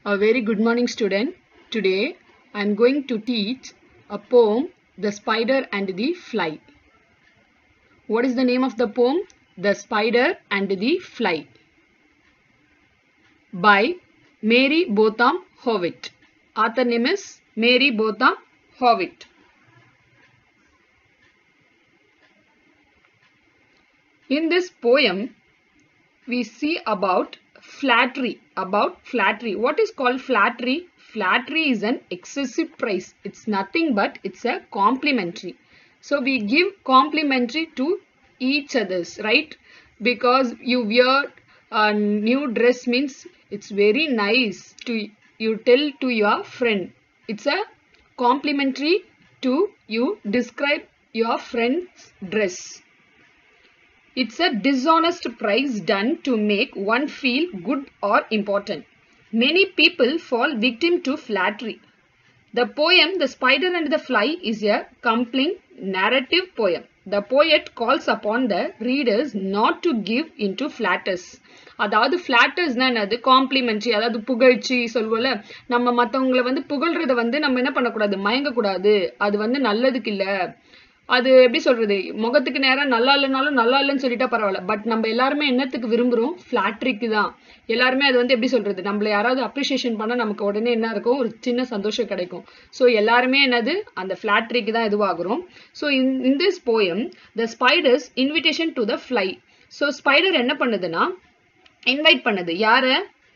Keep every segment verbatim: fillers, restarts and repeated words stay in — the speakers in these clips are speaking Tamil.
A very good morning, student. Today I am going to teach a poem, The Spider and the Fly. What is the name of the poem? The Spider and the Fly by Mary Botham Howitt. Author name is Mary Botham Howitt. In this poem, we see about flattery. About flattery. What is called flattery? Flattery is an excessive praise. It's nothing but it's a complimentary. So we give complimentary to each others, right? Because you wear a new dress means it's very nice to you tell to your friend. It's a complimentary to you describe your friend's dress. It's a dishonest praise done to make one feel good or important. Many people fall victim to flattery. The poem The Spider and the Fly is a compelling narrative poem. The poet calls upon the readers not to give into flatters. அதாவது flattersனா என்னது காம்ப்ளிமெண்ட்ரி அதாவது புகழ்ச்சி சொல்வோல நம்ம மத்தவங்கள வந்து புகழ்றத வந்து நம்ம என்ன பண்ணக்கூடாது மயங்க கூடாது அது வந்து நல்லதுக்கு இல்ல அது எப்படி சொல்றது முகத்துக்கு நேரா நல்லா இல்லனாலும் நல்லா இல்லன்னு சொல்லிட்டா பரவாயில்ல பட் நம்ம எல்லாரும் என்னத்துக்கு விரும்புறோம் ஃபிளாட்டரிக்கு தான் எல்லாரும் அது வந்து எப்படி சொல்றது நம்மள யாராவது அப்ரிசியேஷன் பண்ணா நமக்கு உடனே என்ன இருக்கும் ஒரு சின்ன சந்தோஷம் கிடைக்கும் சோ எல்லாரும் என்னது அந்த ஃபிளாட்டரிக்கு தான் இதுவாகுறோம் so in this poem the spider's invitation to the fly so spider என்ன பண்ணுதுன்னா இன்வைட் பண்ணுது யாரை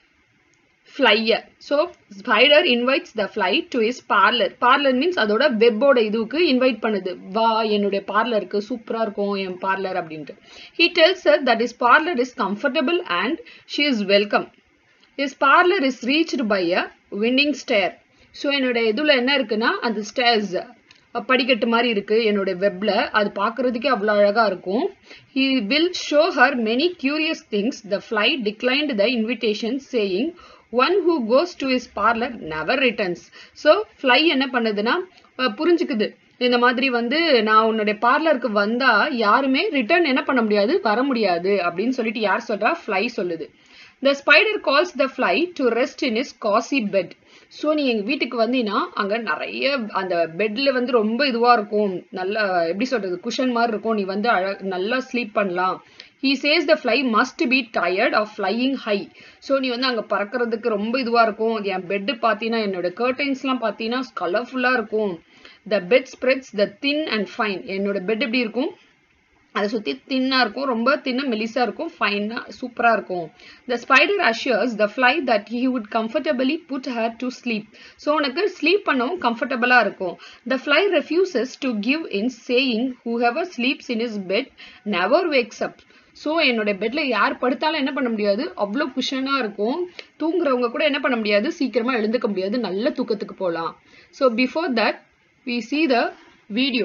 flyer so spider invites the fly to his parlor parlor means அதோட வெப்போட இதுக்கு இன்வைட் பண்ணுது வா என்னோட பார்லருக்கு சூப்பரா இருக்கும் என் பார்லர் அப்படினு he tells her that his parlor is comfortable and she is welcome his parlor is reached by a winding stair so என்னோட இதுல என்ன இருக்குன்னா அந்த stairs படிக்கட்டு மாதிரி இருக்கு என்னோட வெப்ல அது பார்க்கிறதுக்கே அவ்வளவு அழகா இருக்கும் he will show her many curious things the fly declined the invitation saying one who goes to his parlor never returns so fly என்ன பண்ணுதுன்னா புரிஞ்சுக்குது இந்த மாதிரி வந்து நான் உன்னுடைய பார்லருக்கு வந்தா யாருமே ரிட்டர்ன் என்ன பண்ண முடியாது வர முடியாது அப்படினு சொல்லிட்டு யார் சொல்றா fly சொல்லுது the spider calls the fly to rest in his cozy bed so நீ எங்க வீட்டுக்கு வந்தீனா அங்க நிறைய அந்த பெட்ல வந்து ரொம்ப இதுவா இருக்கும் நல்ல எப்படி சொல்றது குஷன் மாதிரி இருக்கும் நீ வந்து நல்லா ஸ்லீப் பண்ணலாம் he says the fly must be tired of flying high so நீ வந்து அங்க பறக்கிறதுக்கு ரொம்ப இதுவா இருக்கும் என் பெட் பாத்தீனா என்னோட கர்டைன்ஸ்லாம் பாத்தீனா கலர்ஃபுல்லா இருக்கும் the bed spreads the thin and fine என்னோட பெட் எப்படி இருக்கும் அத சுத்தி தின்னா இருக்கும் ரொம்ப தின்ன மெலிசா இருக்கும் ஃபைனா சூப்பரா இருக்கும் the spider assures the fly that he would comfortably put her to sleep so உனக்கு ஸ்லீப் பண்ணவும் கம்ஃபர்ட்டபிளா இருக்கும் the fly refuses to give in saying whoever sleeps in his bed never wakes up so என்னோட பெட்ல யார் படுத்தாலும் என்ன பண்ண முடியாது அவ்வளவு குஷனா இருக்கும் தூங்குறவங்க கூட என்ன பண்ண முடியாது சீக்கிரமா எழுந்துக்க முடியாது நல்ல தூக்கத்துக்கு போலாம் so before that we see the video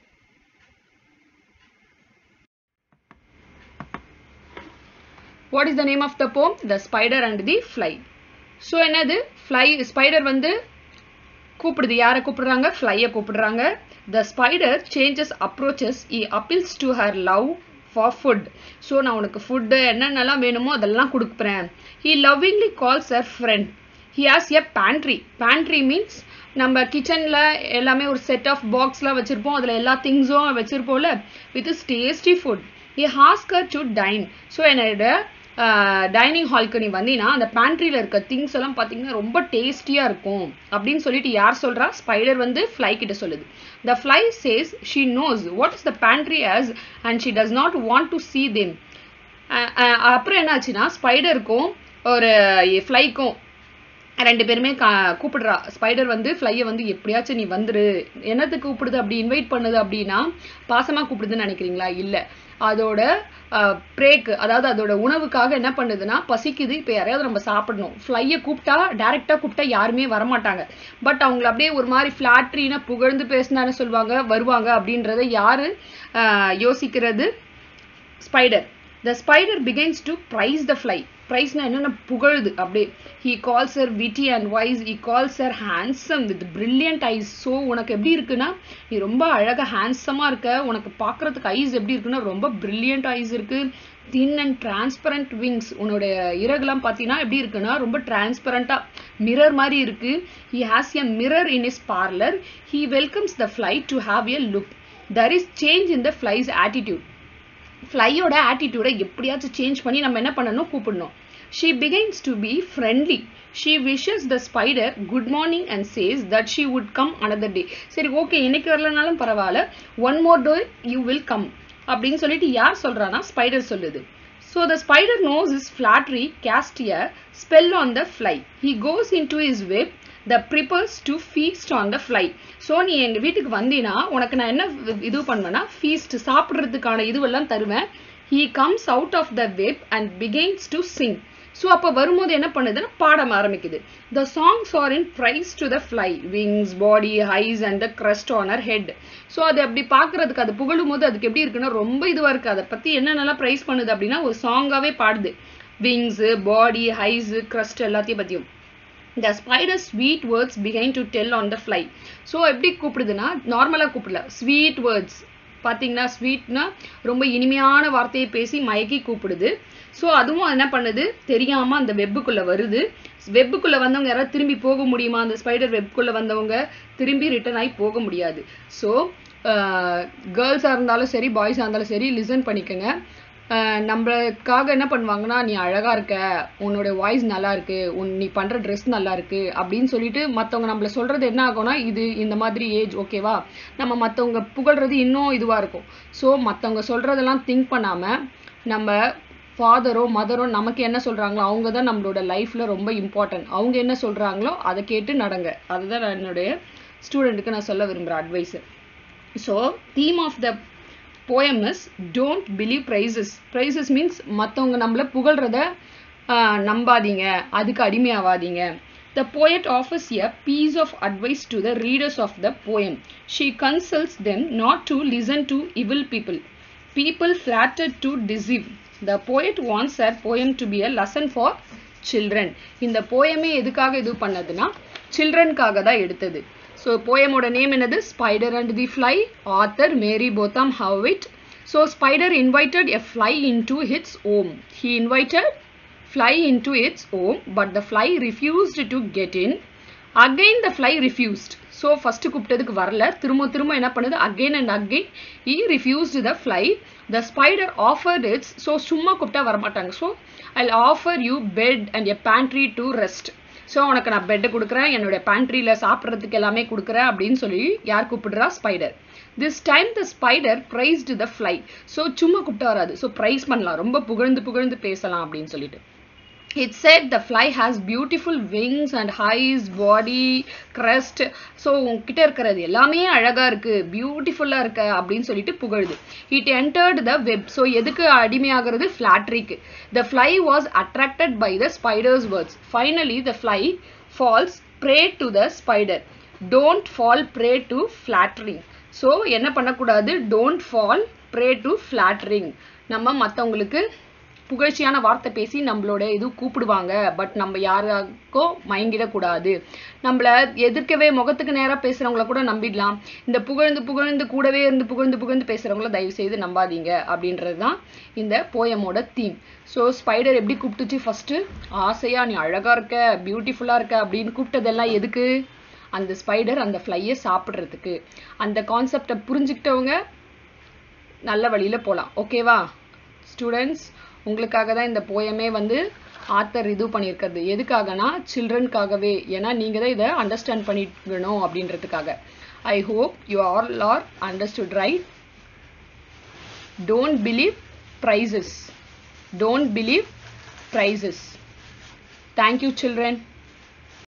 What is the name of the poem? The Spider and the Fly. So என்னது fly spider வந்து கூப்பிடுது யாரை கூப்பிடுறாங்க fly-ய கூப்பிடுறாங்க the spider changes approaches he appeals to her love for food so நான் உனக்கு ஃபுட் என்னென்னலாம் வேணுமோ அதெல்லாம் கொடுக்கிறேன் he lovingly calls her friend he has a pantry pantry means நம்ம கிச்சன்ல எல்லாமே ஒரு செட் ஆஃப் பாக்ஸ்லாம் வச்சிருப்போம் அதுல எல்லா திங்ஸும் வச்சிருப்போம்ல with his tasty food he asks her to dine so என்னோட டைனிங் ஹால்க்கு நீ வந்தீனா அந்த பேண்ட்ரியில இருக்க திங்ஸ் எல்லாம் பாத்தீங்கன்னா ரொம்ப டேஸ்டியா இருக்கும் அப்படின்னு சொல்லிட்டு யார் சொல்றா ஸ்பைடர் வந்து ஃப்ளை கிட்ட சொல்லுது the fly says she knows what is the pantry as and she does not want to see them அப்புறம் என்னாச்சுன்னா ஸ்பைடருக்கும் ஒரு ஃப்ளைக்கும் ரெண்டு பேருமே கூப்பிடுறா ஸ்பைடர் வந்து ஃப்ளையை வந்து எப்படியாச்சும் நீ வந்துரு என்னத்துக்கு கூப்பிடுது அப்படி இன்வைட் பண்ணுது அப்படின்னா பாசமா கூப்பிடுதுன்னு நினைக்கிறீங்களா இல்ல அதோட பிரேக் அதாவது அதோட உணவுக்காக என்ன பண்ணுதுன்னா பசிக்குது இப்ப யாரையாவது நம்ம சாப்பிடணும் ஃப்ளையை கூப்பிட்டா டைரக்டா கூப்பிட்டா யாருமே வரமாட்டாங்க பட் அவங்களை அப்படியே ஒரு மாதிரி ஃபிளாட்ரினா புகழ்ந்து பேசினான்னு சொல்லுவாங்க வருவாங்க அப்படின்றத யாரு யோசிக்கிறது spider the spider begins to praise the fly praise na enna pugaludhu abbe. He calls her witty and wise. He calls her handsome with brilliant eyes. So உனக்கு எப்படி இருக்குன்னா நீ ரொம்ப அழகா ஹேண்ட்ஸமா இருக்க, உனக்கு பார்க்கிறதுக்கு ஐஸ் எப்படி இருக்குன்னா ரொம்ப brilliant eyes இருக்கு, thin and transparent wings. உன்னோட இறகுலாம் பார்த்தீங்கன்னா எப்படி இருக்குன்னா ரொம்ப டிரான்ஸ்பரண்டா மிரர் மாதிரி இருக்கு. He has a mirror in his parlor. He welcomes the fly to have a look. There is change in the fly's attitude. ஃப்ளையோட ஆட்டிடியூடை எப்படியாச்சும் சேஞ்ச் பண்ணி நம்ம என்ன பண்ணணும், கூப்பிடணும். She begins to be friendly. She wishes the spider good morning and says that she would come another day. சரி ஓகே, இன்னைக்கு வரலனாலும் பரவாயில்ல, one more day you will come அப்படின்னு சொல்லிட்டு யார் சொல்றானா, ஸ்பைடர் சொல்லுது. So the spider knows his flattery cast a spell on the fly. He goes into his web that prepares to feast on the fly. So நீ எங்க வீட்டுக்கு வந்தீனா உனக்கு நான் என்ன இது பண்ணுவேன்னா feast சாப்பிடுறதுக்கான இதுவெல்லாம் தருவேன். He comes out of the web and begins to sing. So அப்ப வரும்போது என்ன பண்ணுதுன்னா பாடம் ஆரம்பிக்குது. The songs are in praise to the fly, wings, body, eyes and the crest on her head. So அது அப்படி பார்க்கிறதுக்கு அது புகழும் போது அதுக்கு எப்படி இருக்குன்னா ரொம்ப இதுவா இருக்கு. அதை பத்தி என்னென்னலாம் பிரைஸ் பண்ணுது அப்படின்னா ஒரு சாங்காவே பாடுது. விங்ஸ், பாடி, ஐஸ், crest எல்லாத்தையும் பத்தியும். The spider's sweet words began to tell on the fly. So எப்படி கூப்பிடுதுன்னா நார்மலா கூப்பிடல, sweet words. பாத்தீங்கன்னா ஸ்வீட்னா ரொம்ப இனிமையான வார்த்தையை பேசி மயக்கி கூப்பிடுது. ஸோ அதுவும் என்ன பண்ணுது தெரியாம அந்த வெப்புக்குள்ள வருது. வெப்புக்குள்ள வந்தவங்க யாராவது திரும்பி போக முடியுமா? அந்த ஸ்பைடர் வெப்புக்குள்ள வந்தவங்க திரும்பி ரிட்டர்ன் ஆகி போக முடியாது. ஸோ கேர்ள்ஸா இருந்தாலும் சரி, பாய்ஸா இருந்தாலும் சரி, லிசன் பண்ணிக்கோங்க. நம்மளுக்காக என்ன பண்ணுவாங்கன்னா, நீ அழகா இருக்க, உன்னோட வாய்ஸ் நல்லா இருக்கு, உன் நீ பண்ற ட்ரெஸ் நல்லா இருக்கு அப்படின்னு சொல்லிட்டு மற்றவங்க நம்மள சொல்றது என்ன ஆகும்னா, இது இந்த மாதிரி ஏஜ் ஓகேவா, நம்ம மற்றவங்க புகழ்றது இன்னும் இதுவா இருக்கும். ஸோ மற்றவங்க சொல்றதெல்லாம் திங்க் பண்ணாம நம்ம ஃபாதரோ மதரோ நமக்கு என்ன சொல்றாங்களோ அவங்க தான் நம்மளோட லைஃப்ல ரொம்ப இம்பார்ட்டன்ட். அவங்க என்ன சொல்றாங்களோ அதை கேட்டு நடங்க. அதுதான் நான் என்னுடைய ஸ்டூடெண்ட்டுக்கு நான் சொல்ல விரும்புகிற advice. So theme of the poem is don't believe praises. Praises means மற்றவங்க நம்மள புகழ்றத நம்பாதீங்க, அதுக்கு அடிமையாவாதீங்க. The poet offers a piece of advice to the readers of the poem. She consults them not to listen to evil people, people flattered to deceive. The poet wants her poem to be a lesson for children. இந்த போயமே எதுக்காக இது பண்ணதுன்னா சில்ட்ரனுக்காக தான் எடுத்தது. So போயமோட நேம் என்னது? Spider and the Fly. Author Mary Botham Howitt. So spider invited a fly into its home. He invited fly into its home, but the fly refused to get in. Again the fly refused. So first கூப்பிட்டதுக்கு வரல, திரும்ப திரும்ப என்ன பண்ணுது, again and again he refused the fly. The spider offered its. So சும்மா கூப்பிட்டா வர மாட்டாங்க. So I'll offer you bed and a pantry to rest. So உனக்கு நான் பெட்டை கொடுக்குறேன், என்னுடைய பேண்ட்ரியில் சாப்பிட்றதுக்கு எல்லாமே கொடுக்குறேன் அப்படின்னு சொல்லி யார் கூப்பிடுறா? Spider. This time the spider praised the fly. So சும்மா கூப்பிட்டு வராது, ஸோ ப்ரைஸ் பண்ணலாம், ரொம்ப புகழ்ந்து புகழ்ந்து பேசலாம் அப்படின்னு சொல்லிட்டு. It said the fly has beautiful wings and eyes, body, crest. So உங்ககிட்ட இருக்கிறது எல்லாமே அழகா இருக்கு, பியூட்டிஃபுல்லா இருக்கு அப்படின்னு சொல்லிட்டு புகழுது. It entered the web. So எதுக்கு அடிமையாகிறது? ஃபிளாட்ரிக்கு. The fly was attracted by the spider's words. Finally the fly falls prey to the spider. Don't fall prey to flattering. So என்ன பண்ணக்கூடாது? Don't fall prey to flattering. நம்ம மற்றவங்களுக்கு புகழ்ச்சியான வார்த்தை பேசி நம்மளோட இது கூப்பிடுவாங்க, பட் நம்ம யாருக்கோ மயங்கிடக்கூடாது. நம்மள எதிர்க்கவே முகத்துக்கு நேராக பேசுறவங்கள கூட நம்பிடலாம். இந்த புகழ்ந்து புகழ்ந்து கூடவே இருந்து புகழ்ந்து புகழ்ந்து பேசுறவங்கள தயவு செய்து நம்பாதீங்க அப்படின்றது தான் இந்த போயமோட தீம். ஸோ ஸ்பைடர் எப்படி கூப்பிட்டுச்சு? ஃபர்ஸ்ட் ஆசையா நீ அழகா இருக்க, பியூட்டிஃபுல்லா இருக்க அப்படின்னு கூப்பிட்டதெல்லாம் எதுக்கு? அந்த ஸ்பைடர் அந்த ஃப்ளையை சாப்பிட்றதுக்கு. அந்த கான்செப்டை புரிஞ்சுக்கிட்டவங்க நல்ல வழியில போகலாம். ஓகேவா ஸ்டூடெண்ட்ஸ்? உங்களுக்காக தான் இந்த போயமே வந்து ஆத்தர் இது பண்ணியிருக்கிறது. எதுக்காகனா சில்ட்ரனுக்காகவே, ஏன்னா நீங்கள் தான் இதை அண்டர்ஸ்டாண்ட் பண்ணிக்கணும் அப்படின்றதுக்காக. I hope you all are understood right. Don't believe praises. Don't believe praises. Thank you children.